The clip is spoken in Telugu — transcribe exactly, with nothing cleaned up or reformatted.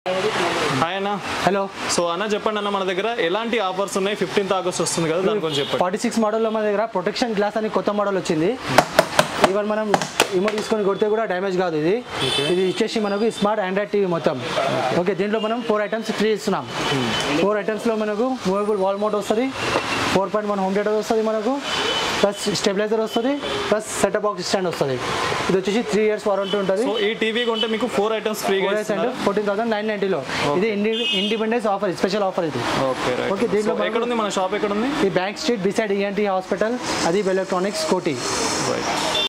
హాయ్ అన్న. హలో. సో అన్న చెప్పండి అన్న, మన దగ్గర ఎలాంటి ఆఫర్స్ ఉన్నాయి? ఫిఫ్టీన్త్ ఆగస్ట్ వస్తుంది కదా, దాని గురించి చెప్పండి. ఫార్టీ సిక్స్ మోడల్లో మన దగ్గర ప్రొటెక్షన్ గ్లాస్ అని కొత్త మోడల్ వచ్చింది. ఈవెన్ మనం రిమోట్ తీసుకొని కొడితే కూడా డ్యామేజ్ కాదు. ఇది ఇది ఇచ్చేసి మనకు స్మార్ట్ ఆండ్రాయిడ్ టీవీ మొత్తం. ఓకే, దీంట్లో మనం ఫోర్ ఐటమ్స్ ఫ్రీ ఇస్తున్నాం. ఫోర్ ఐటమ్స్లో మనకు మూవబుల్ వాల్ మౌంట్ వస్తుంది, four point one home theatre వస్తుంది మనకు, ప్లస్ స్టెబిలైజర్ వస్తుంది, ప్లస్ సెటప్ బాక్స్ స్టాండ్ వస్తుంది. ఇది వచ్చేసి త్రీ ఇయర్స్ వారంటీ ఉంటుంది. సో ఈ టీవీ కొంటే మీకు four items free fourteen thousand nine నైన్టీలో. ఇది ఇండిపెండెన్స్ ఆఫర్, స్పెషల్ ఆఫర్ ఇది. ఓకే ఓకే, దీంట్లో ఎక్కడ ఉంది మన షాప్? ఎక్కడ ఉంది? ఈ bank street beside ENT hospital, అది ఎలక్ట్రానిక్స్ కోటి.